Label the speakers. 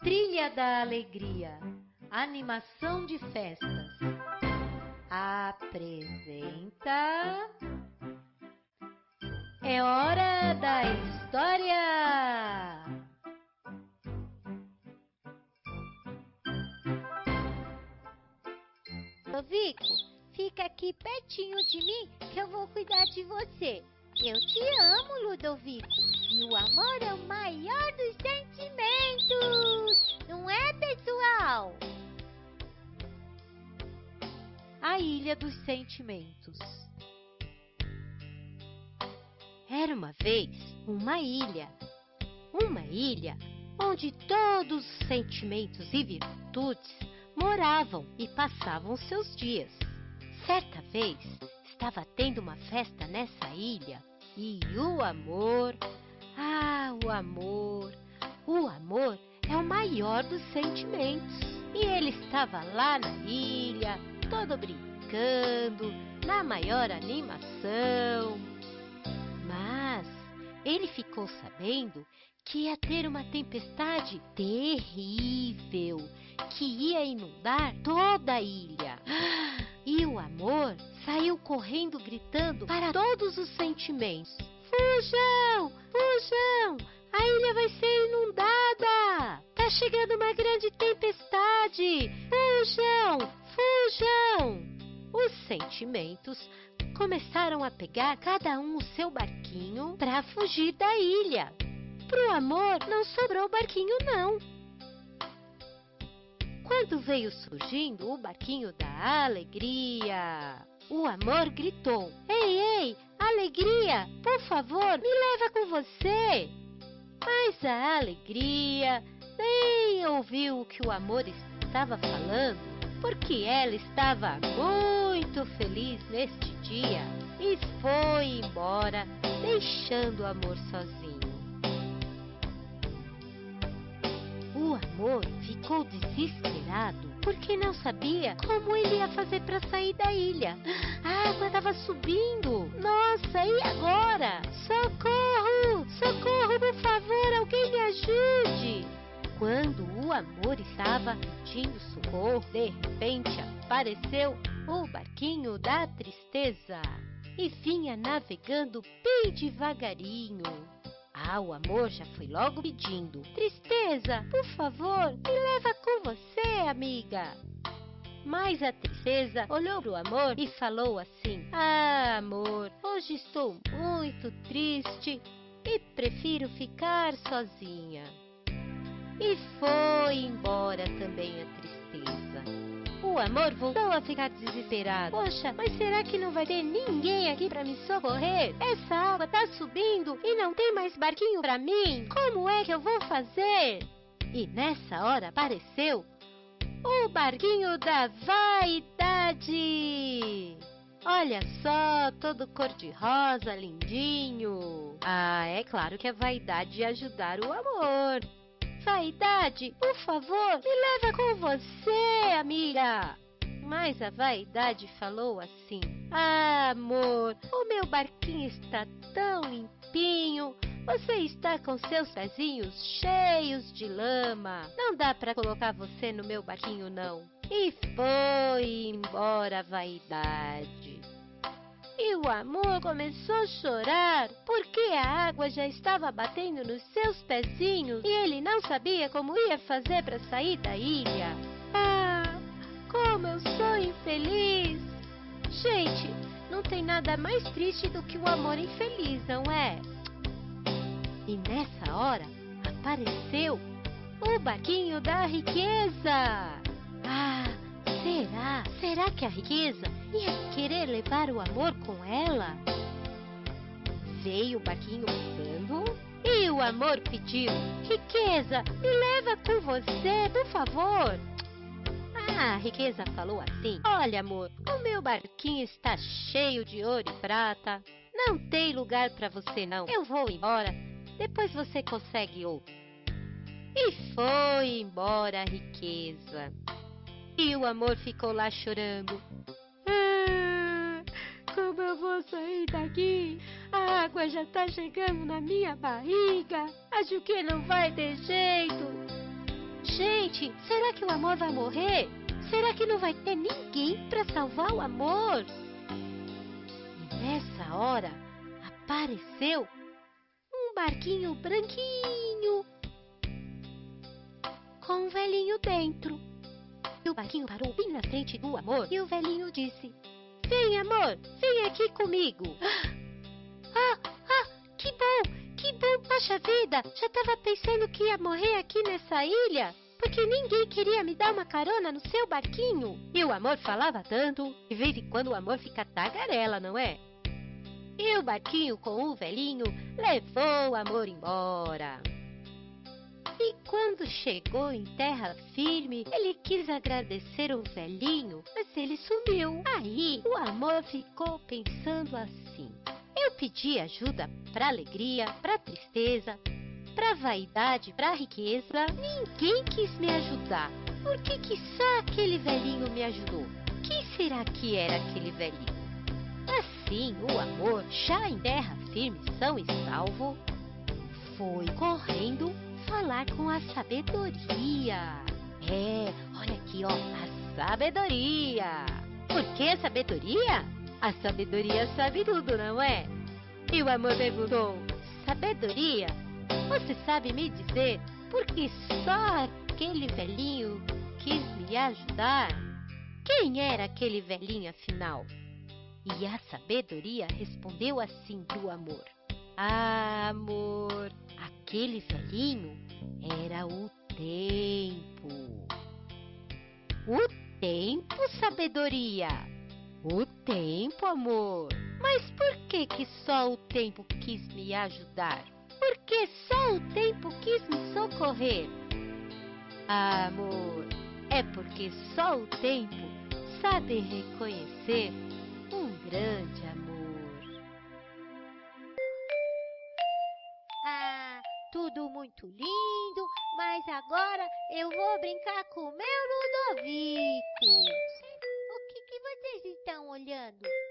Speaker 1: Trilha da Alegria, animação de festas. Apresenta... É hora da história!
Speaker 2: Ludovico, fica aqui pertinho de mim que eu vou cuidar de você. Eu te amo, Ludovico, e o amor é o maior dos sentimentos, não é, pessoal?
Speaker 1: A Ilha dos Sentimentos. Era uma vez uma ilha onde todos os sentimentos e virtudes moravam e passavam seus dias. Certa vez estava tendo uma festa nessa ilha e o amor é o maior dos sentimentos. E ele estava lá na ilha, todo brincando, na maior animação. Mas ele ficou sabendo que ia ter uma tempestade terrível que ia inundar toda a ilha. E o amor saiu correndo gritando para todos os sentimentos: Fujam! Fujam! A ilha vai ser inundada! Tá chegando uma grande tempestade! Fujam! Fujam! Os sentimentos começaram a pegar cada um o seu barquinho para fugir da ilha. Pro amor não sobrou barquinho não. Quando veio surgindo o barquinho da alegria, o amor gritou: Ei, ei, alegria, por favor, me leva com você. Mas a alegria nem ouviu o que o amor estava falando, porque ela estava muito feliz neste dia e foi embora, deixando o amor sozinho. O amor ficou desesperado porque não sabia como ele ia fazer para sair da ilha. A água estava subindo. Nossa, e agora? Socorro! Socorro, por favor, alguém me ajude! Quando o amor estava pedindo socorro, de repente apareceu o barquinho da tristeza e vinha navegando bem devagarinho. O amor já foi logo pedindo: Tristeza, por favor, me leva com você, amiga. Mas a tristeza olhou para o amor e falou assim: amor, hoje estou muito triste e prefiro ficar sozinha. E foi embora também a tristeza. O amor voltou a ficar desesperado. Poxa, mas será que não vai ter ninguém aqui para me socorrer? Essa água tá subindo e não tem mais barquinho para mim. Como é que eu vou fazer? E nessa hora apareceu o barquinho da vaidade. Olha só, todo cor-de-rosa, lindinho. É claro que a vaidade ia ajudar o amor. Vaidade, por favor, me leva com você, amiga. Mas a vaidade falou assim: amor, o meu barquinho está tão limpinho. Você está com seus pezinhos cheios de lama. Não dá para colocar você no meu barquinho, não. E foi embora a vaidade. E o amor começou a chorar, porque a água já estava batendo nos seus pezinhos e ele não sabia como ia fazer para sair da ilha. Como eu sou infeliz! Gente, não tem nada mais triste do que o amor infeliz, não é? E nessa hora apareceu o barquinho da riqueza. Será que a riqueza ia querer levar o amor com ela? Veio o barquinho passando e o amor pediu: Riqueza, me leva com você, por favor. A riqueza falou assim: Olha, amor, o meu barquinho está cheio de ouro e prata. Não tem lugar para você, não. Eu vou embora. Depois você consegue outro. E foi embora a riqueza. E o amor ficou lá chorando. Como eu vou sair daqui? A água já tá chegando na minha barriga. Acho que não vai ter jeito. gente, será que o amor vai morrer? Será que não vai ter ninguém para salvar o amor? E nessa hora apareceu um barquinho branquinho com um velhinho dentro. E o barquinho parou bem na frente do amor e o velhinho disse: "Vem, amor, vem aqui comigo." Que bom, poxa vida, já estava pensando que ia morrer aqui nessa ilha, porque ninguém queria me dar uma carona no seu barquinho. E o amor falava tanto, de vez em quando o amor fica tagarela, não é? E o barquinho com o velhinho levou o amor embora. E quando chegou em terra firme, ele quis agradecer o velhinho, mas ele sumiu. Aí o amor ficou pensando assim: eu pedi ajuda para alegria, para tristeza, para vaidade, para riqueza. Ninguém quis me ajudar. Por que só aquele velhinho me ajudou? Quem será que era aquele velhinho? Assim, o amor, já em terra firme, são e salvo, foi correndo falar com a sabedoria. Olha aqui, ó, a sabedoria. Por que a sabedoria? A sabedoria sabe tudo, não é? E o amor perguntou: sabedoria, você sabe me dizer por que só aquele velhinho quis me ajudar? Quem era aquele velhinho, afinal? E a sabedoria respondeu assim pro amor: amor, aquele velhinho era o tempo. O tempo, sabedoria? O tempo, amor. Mas por que só o tempo quis me ajudar? Por que só o tempo quis me socorrer? Amor, é porque só o tempo sabe reconhecer um grande amor.
Speaker 2: Tudo muito lindo, mas agora eu vou brincar com o meu Ludovico. O que vocês estão olhando?